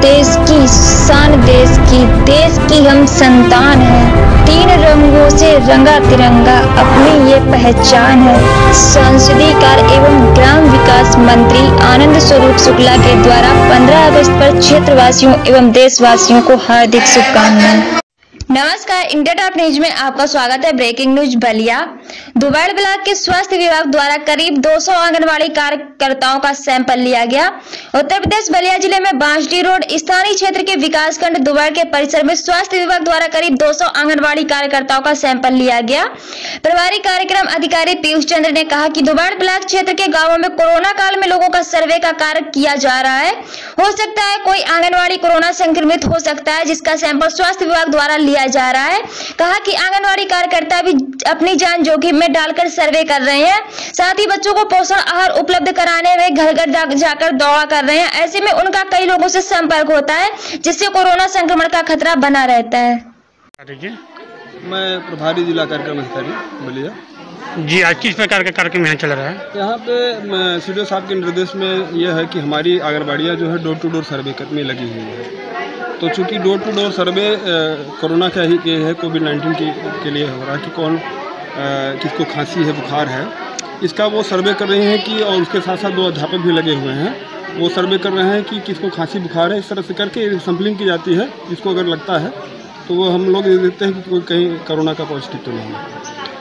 देश की शान, देश की हम संतान हैं। 3 रंगों से रंगा तिरंगा अपनी ये पहचान है। संसदीय कार्य एवं ग्राम विकास मंत्री आनंद स्वरूप शुक्ला के द्वारा 15 अगस्त पर क्षेत्रवासियों एवं देशवासियों को हार्दिक शुभकामनाएं। नमस्कार, इंडिया टॉप न्यूज में आपका स्वागत है। Breaking news Ballia. दुबैड़ ब्लॉक के स्वास्थ्य विभाग द्वारा करीब 200 आंगनबाड़ी कार्यकर्ताओं का सैंपल लिया गया। उत्तर प्रदेश बलिया जिले में बांसडी रोड स्थानीय क्षेत्र के विकासखंड दुबैड़ के परिसर में स्वास्थ्य विभाग द्वारा करीब 200 आंगनबाड़ी कार्यकर्ताओं का सैंपल लिया गया। प्रभारी कार्यक्रम अधिकारी पीयूष चंद्र ने कहा कि दुबैड़ ब्लॉक क्षेत्र के गाँवों में कोरोना काल में लोगों का सर्वे का कार्य किया जा रहा है। हो सकता है कोई आंगनबाड़ी कोरोना संक्रमित हो सकता है, जिसका सैंपल स्वास्थ्य विभाग द्वारा लिया जा रहा है। कहा कि आंगनबाड़ी कार्यकर्ता भी अपनी जान जोखिम में डालकर सर्वे कर रहे हैं। साथ ही बच्चों को पोषण आहार उपलब्ध कराने में घर घर जाकर दौड़ा कर रहे हैं। ऐसे में उनका कई लोगों से संपर्क होता है, जिससे कोरोना संक्रमण का खतरा बना रहता है। मैं प्रभारी जिला कार्यक्रम अधिकारी बलिया जी। आज किस प्रकार का कार्यक्रम यहाँ चल रहा है? यहाँ पे सीडीओ साहब के निर्देश में यह है कि हमारी आंगनबाड़ियाँ जो है डोर टू डोर सर्वे में लगी हुई है। तो चूँकि door to door survey corona का ही है, कोविड-19 के लिए हो रहा है कि कौन किसको खांसी है, बुखार है, इसका वो सर्वे कर रहे हैं कि, और उसके साथ साथ 2 अध्यापक भी लगे हुए हैं, वो सर्वे कर रहे हैं कि किसको खांसी बुखार है। इस तरह से करके सैंपलिंग की जाती है। जिसको अगर लगता है तो वो हम लोग देखते हैं कि कोई कहीं कोरोना का पॉजिटिव तो नहीं है।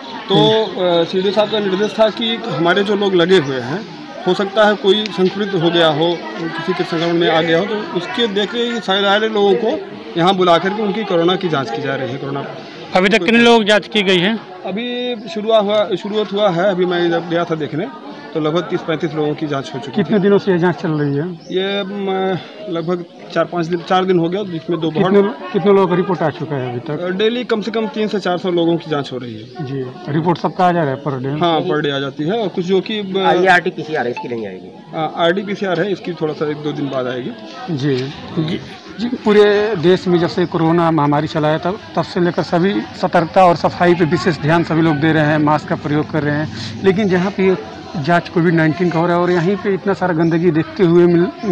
तो सीडीओ साहब का निर्देश था कि हमारे जो लोग लगे हुए हैं, हो सकता है कोई संक्रमित हो गया हो, किसी के संक्रमण में आ गया हो, तो उसके देख के सारे लोगों को यहाँ बुला करके उनकी कोरोना की जांच की जा रही है। कोरोना अभी तक कितने लोग जांच की गई है? अभी शुरुआत हुआ है। अभी मैं जब गया था देखने तो लगभग 30-35 लोगों की जांच हो चुकी है। कितने दिनों से ये जांच चल रही है? ये लगभग 4 दिन हो गया, जिसमें कितने लोगों का रिपोर्ट आ चुका है अभी तक? डेली कम से कम 300 से 400 लोगों की जांच हो रही है जी। रिपोर्ट सबका आ जा रहा है पर डे? हाँ, पर डे आ जाती है। और कुछ जो कि RT-PCR है, इसकी नहीं आएगी। RT-PCR है, इसकी थोड़ा सा 1-2 दिन बाद आएगी। जी। पूरे देश में जब से कोरोना महामारी चलाया तब से लेकर सभी सतर्कता और सफाई पे विशेष ध्यान सभी लोग दे रहे हैं, मास्क का प्रयोग कर रहे हैं। लेकिन जहाँ पे जांच कोविड-19 का हो रहा है और यहीं पे इतना सारा गंदगी देखते हुए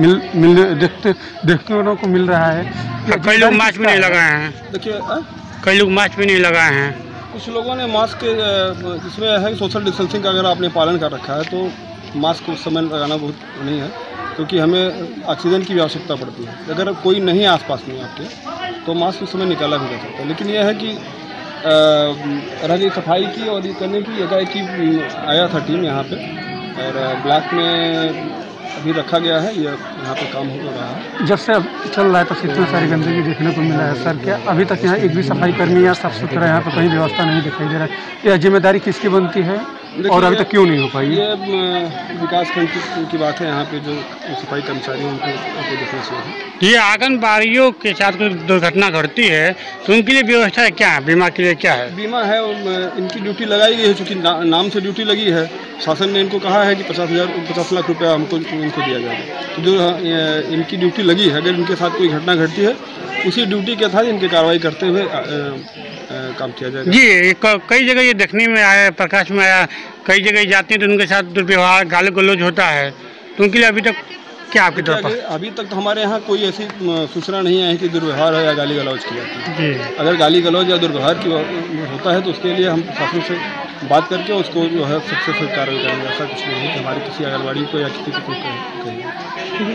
देखने को मिल रहा है। कई लोग मास्क भी नहीं लगाए हैं। देखिए, कई लोग मास्क भी नहीं लगाए हैं। कुछ लोगों ने मास्क, इसमें है सोशल डिस्टेंसिंग का अगर आपने पालन कर रखा है तो मास्क उस समय लगाना बहुत नहीं है, क्योंकि हमें ऑक्सीजन की भी आवश्यकता पड़ती है। अगर कोई नहीं आसपास में आपके तो मास्क उस समय निकाला भी जा सकता है। लेकिन यह है कि रही सफाई की और ये करने की एकाएकी आया था टीम यहाँ पे, और ब्लॉक में अभी रखा गया है। यहाँ पे काम हो रहा है। जब से अब चल रहा है तो इतनी सारी गंदगी देखने को मिला है सर। क्या अभी तक यहाँ एक भी सफाई कर्मी या साफ सुथरा यहाँ पे कहीं व्यवस्था नहीं दिखाई दे रहा है? यह जिम्मेदारी किसकी बनती है और अभी तक क्यों नहीं हो पाई? ये विकास खंड की बात है। यहाँ पे जो सफाई कर्मचारी हैं उनको देखना चाहिए। ये आंगनबाड़ियों के साथ कोई दुर्घटना घटती है तो उनके लिए व्यवस्था है क्या? बीमा के लिए क्या है? बीमा है, इनकी ड्यूटी लगाई गई है। चूँकि नाम से ड्यूटी लगी है, शासन ने इनको कहा है कि 50 लाख रुपया इनको दिया जाएगा। जो इनकी ड्यूटी लगी है, अगर इनके साथ कोई घटना घटती है, उसी ड्यूटी के साथ इनकी कार्रवाई करते हुए काम किया जाएगा। जी। कई जगह ये देखने में आया, प्रकाश में आया, कई जगह जाते हैं तो उनके साथ दुर्व्यवहार, गाली गलौज होता है, तो उनके लिए अभी तक क्या आपकी तरफ? अभी तक तो हमारे यहाँ कोई ऐसी सूचना नहीं आई कि दुर्व्यवहार है या गाली गलौज की जाती है। अगर गाली गलौज या दुर्व्यवहार की होता है तो उसके लिए हम प्रशासन से बात करके उसको जो है सबसे सख्त कार्रवाई करेंगे। ऐसा कुछ नहीं है कि हमारी किसी आंगनबाड़ी को या किसी को कहेंगे।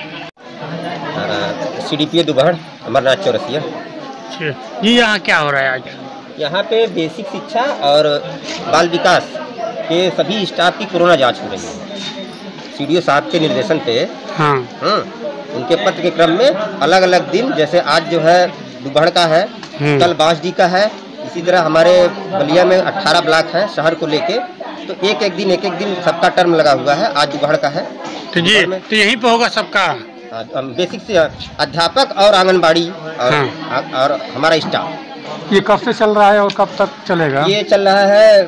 CDPO दुबैड़ अमरनाथ चौरसिया जी। यहाँ क्या हो रहा है आज? यहाँ पे बेसिक शिक्षा और बाल विकास के सभी स्टाफ की कोरोना जांच हो रही है। सीडीओ साहब के निर्देशन पे हाँ। उनके पत्र के क्रम में अलग अलग दिन, जैसे आज जो है दुबैड़ का है, कल बांसडी का है, इसी तरह हमारे बलिया में 18 ब्लॉक हैं शहर को लेके, तो एक एक दिन सबका टर्म लगा हुआ है। आज दुबैड़ का है तो जी, तो यहीं पे होगा सबका बेसिक से अध्यापक और आंगनबाड़ी और हमारा स्टाफ। ये कब से चल रहा है और कब तक चलेगा? ये चल रहा है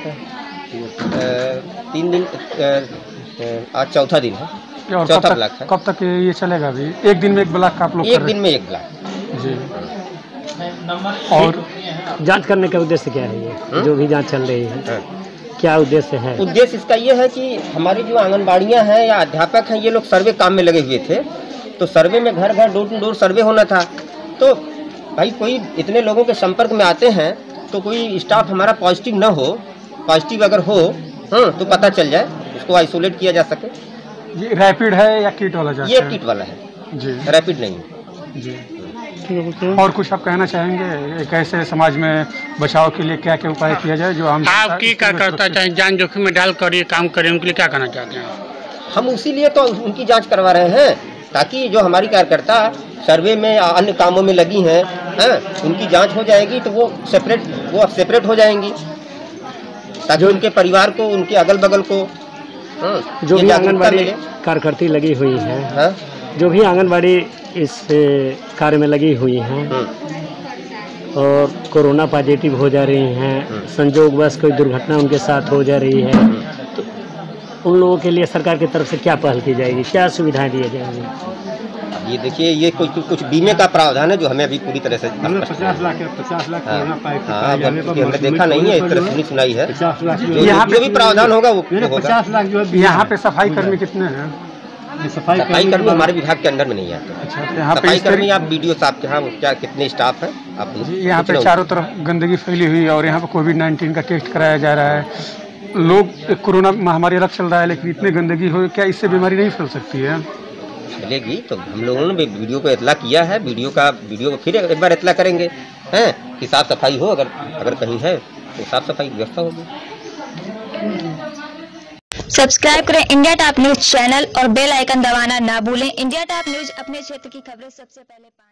3 दिन, आज चौथा दिन है, चौथा ब्लॉक है। कब तक ये चलेगा? अभी एक दिन में एक ब्लॉक का आप लोग? एक दिन में एक ब्लॉक जी। और जांच करने का उद्देश्य क्या है? ये जो भी जांच चल रही है क्या उद्देश्य है? उद्देश्य इसका ये है कि हमारी जो आंगनबाड़ियां हैं या अध्यापक हैं, ये लोग सर्वे काम में लगे हुए थे। तो सर्वे में घर घर डोर टू डोर सर्वे होना था। तो भाई कोई इतने लोगों के संपर्क में आते हैं तो कोई स्टाफ हमारा पॉजिटिव न हो, पॉजिटिव अगर हो तो पता चल जाए, उसको आइसोलेट किया जा सके। ये रैपिड है या किट वाला जांच? ये किट वाला है जी, रैपिड नहीं जी। और कुछ आप कहना चाहेंगे एक ऐसे समाज में बचाव के लिए क्या क्या उपाय किया जाए जो हम आपकी कार्यकर्ता चाहे जान जोखिम में डाल कर ये काम करें, उनके लिए क्या कहना चाहते हैं? हम उसी लिए तो उनकी जांच करवा रहे हैं, ताकि जो हमारी कार्यकर्ता सर्वे में अन्य कामों में लगी हैं उनकी जांच हो जाएगी तो वो अब सेपरेट हो जाएंगी, ताकि उनके परिवार को, उनके अगल बगल को जो भी आंगनबाड़ी कार्यकर्ती लगी हुई है, जो भी आंगनबाड़ी इस कार्य में लगी हुई हैं और कोरोना पॉजिटिव हो जा रही हैं, संजोगवश कोई दुर्घटना उनके साथ हो जा रही है, तो उन लोगों के लिए सरकार की तरफ से क्या पहल की जाएगी, क्या सुविधाएं दी जाएंगी? ये देखिए, ये कुछ बीमे का प्रावधान है जो हमें अभी पूरी तरह से 50 लाख हमने देखा नहीं है, इस तरह सुनी सुनाई है। जो भी प्रावधान होगा वो होगा। 50 लाख जो है। यहाँ पे सफाई कर्मी कितने हैं? सफाई कर्मी हमारे विभाग के अंदर में नहीं आते। अच्छा, सफाई कर्मी आप बीडीओ साहब के यहाँ क्या कितने स्टाफ है आप? यहाँ पे चारों तरफ गंदगी फैली हुई है और यहाँ पे कोविड-19 का टेस्ट कराया जा रहा है। लोग कोरोना महामारी अलग चल रहा है, लेकिन इतनी गंदगी हो, क्या इससे बीमारी नहीं फैल सकती है? चलेगी। तो हम लोगों ने वीडियो को इतला किया है, वीडियो को फिर एक बार इतला करेंगे कि साफ सफाई हो, अगर कहीं है तो साफ सफाई व्यवस्था होगी। सब्सक्राइब करें इंडिया टॉप न्यूज चैनल और बेल आइकन दबाना ना भूलें। इंडिया टॉप न्यूज अपने क्षेत्र की खबरें सबसे पहले